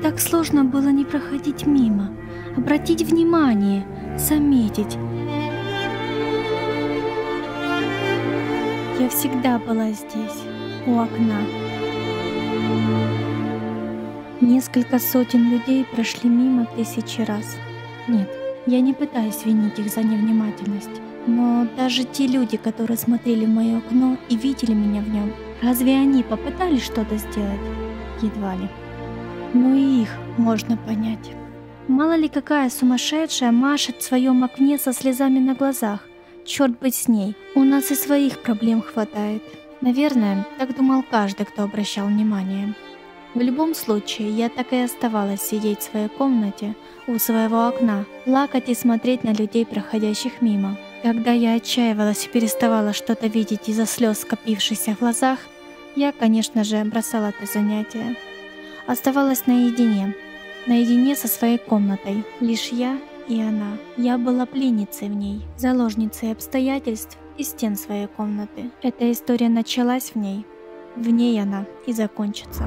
так сложно было не проходить мимо, обратить внимание, заметить. Я всегда была здесь, у окна. Несколько сотен людей прошли мимо тысячи раз. Нет, я не пытаюсь винить их за невнимательность. Но даже те люди, которые смотрели в мое окно и видели меня в нем, разве они попытались что-то сделать? Едва ли. Но и их можно понять. Мало ли какая сумасшедшая машет в своем окне со слезами на глазах. Черт быть с ней, у нас и своих проблем хватает. Наверное, так думал каждый, кто обращал внимание. В любом случае, я так и оставалась сидеть в своей комнате, у своего окна, плакать и смотреть на людей, проходящих мимо. Когда я отчаивалась и переставала что-то видеть из-за слез, скопившихся в глазах, я, конечно же, бросала это занятие. Оставалась наедине со своей комнатой, лишь я и она. Я была пленницей в ней, заложницей обстоятельств и стен своей комнаты. Эта история началась в ней она и закончится.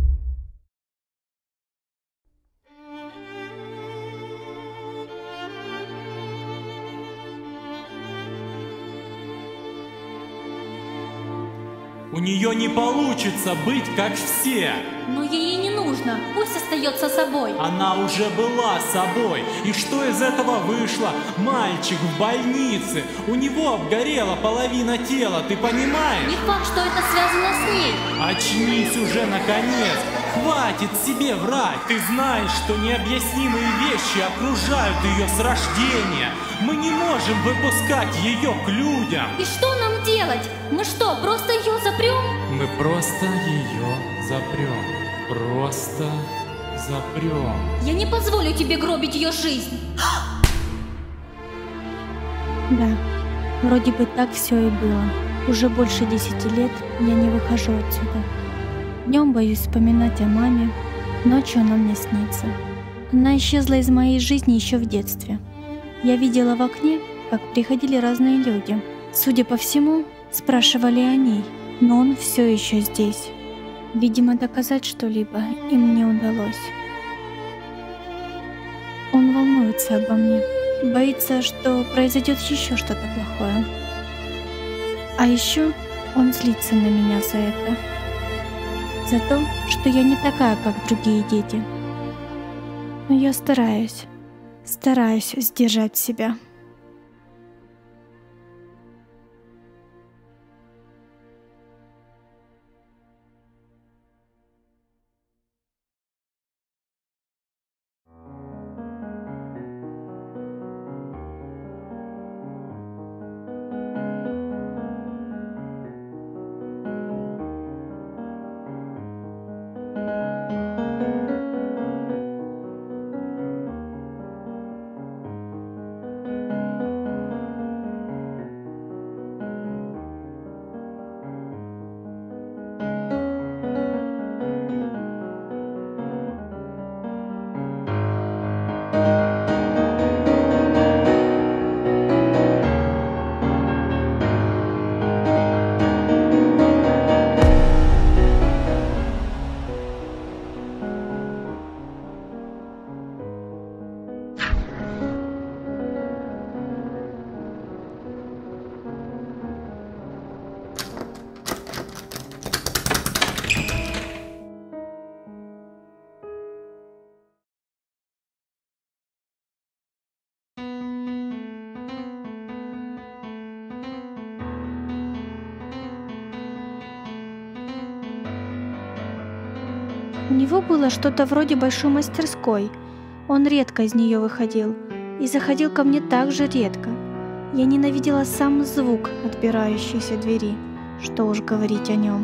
У нее не получится быть как все. Но ей не нужно, пусть остается собой. Она уже была собой. И что из этого вышло? Мальчик в больнице. У него обгорела половина тела, ты понимаешь? Не факт, что это связано с ней. Очнись уже наконец. Хватит себе врать. Ты знаешь, что необъяснимые вещи окружают ее с рождения. Мы не можем выпускать ее к людям. И что нам делать? Мы что, просто ее запрем? Мы просто ее запрем. Просто запрем. Я не позволю тебе гробить ее жизнь. Да, вроде бы так все и было. Уже больше 10 лет я не выхожу отсюда. Днем боюсь вспоминать о маме, ночью она мне снится. Она исчезла из моей жизни еще в детстве. Я видела в окне, как приходили разные люди. Судя по всему, спрашивали о ней, но он все еще здесь. Видимо, доказать что-либо им не удалось. Он волнуется обо мне, боится, что произойдет еще что-то плохое. А еще он злится на меня за это. За то, что я не такая, как другие дети. Но я стараюсь сдержать себя. У него было что-то вроде большой мастерской. Он редко из нее выходил и заходил ко мне так же редко. Я ненавидела сам звук отпирающейся двери, что уж говорить о нем.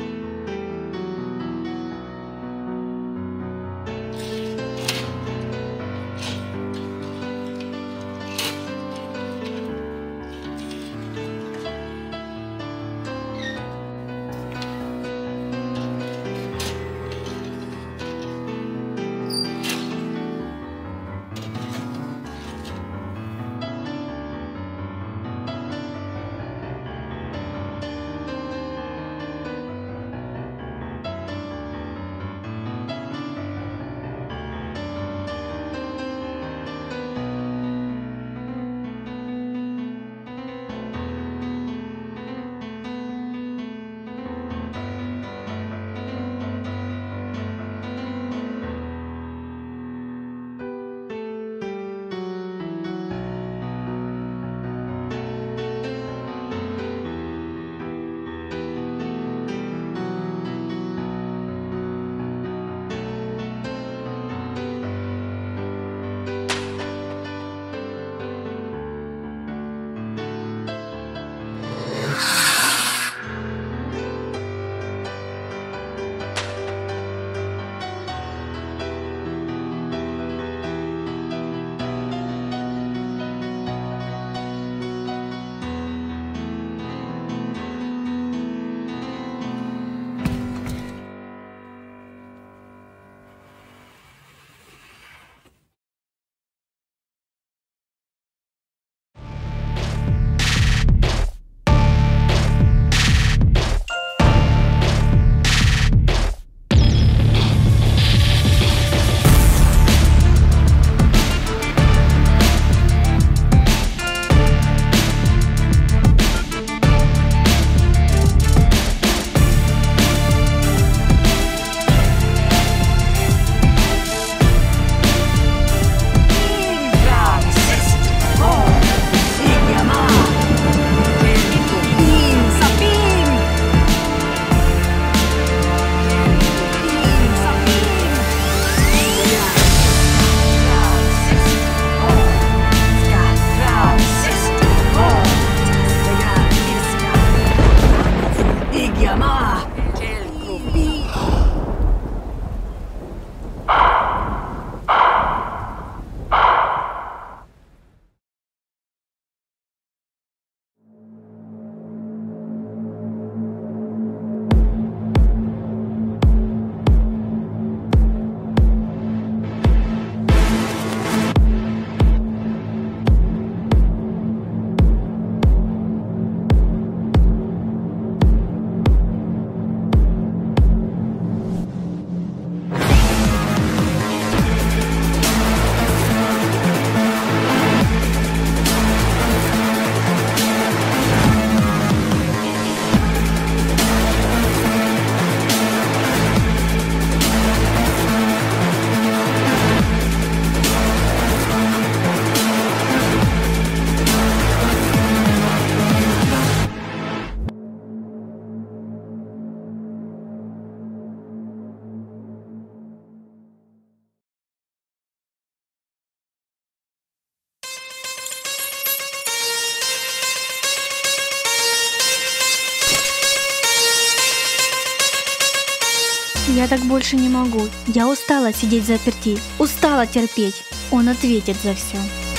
Я так больше не могу. Я устала сидеть заперти. Устала терпеть. Он ответит за все.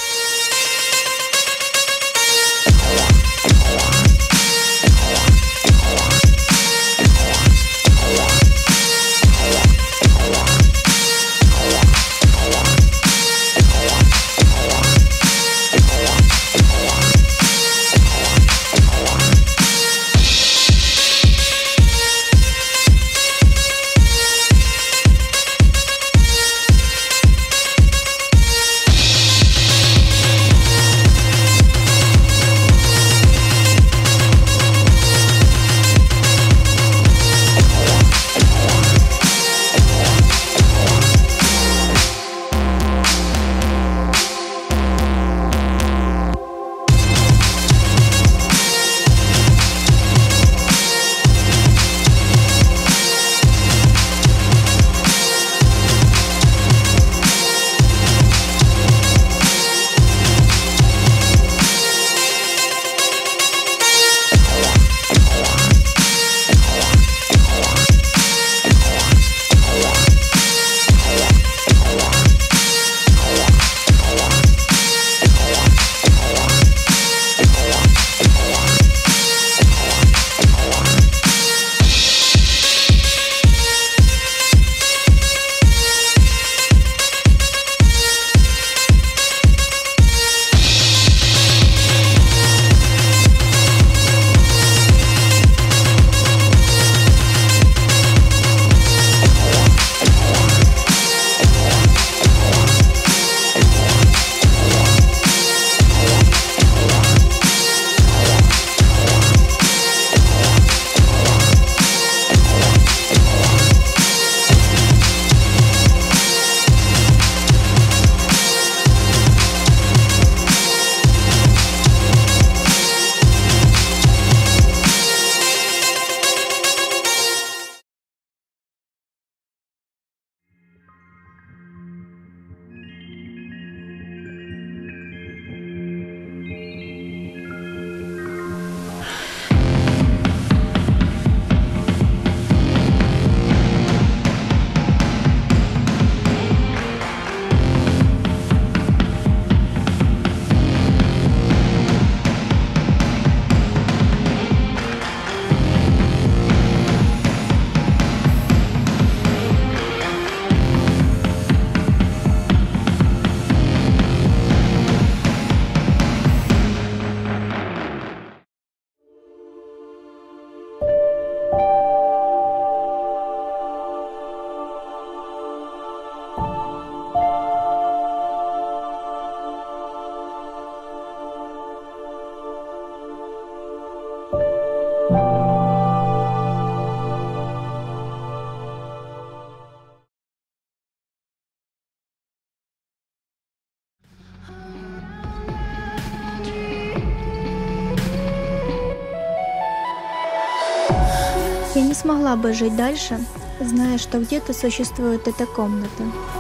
Я не смогла бы жить дальше, зная, что где-то существует эта комната.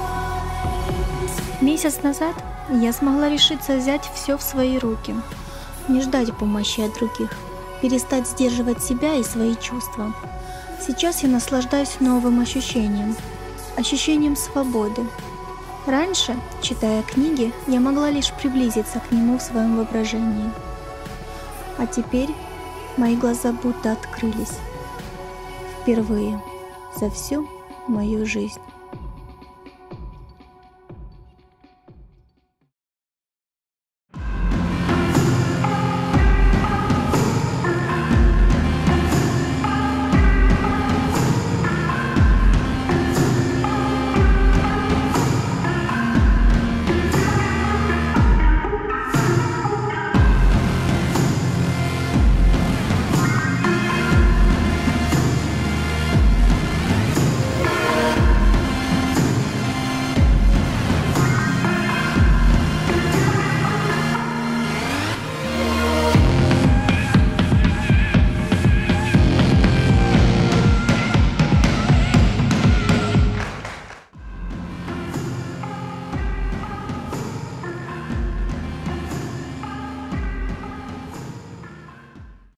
Месяц назад я смогла решиться взять все в свои руки, не ждать помощи от других, перестать сдерживать себя и свои чувства. Сейчас я наслаждаюсь новым ощущением свободы. Раньше, читая книги, я могла лишь приблизиться к нему в своем воображении. А теперь мои глаза будто открылись. Впервые за всю мою жизнь.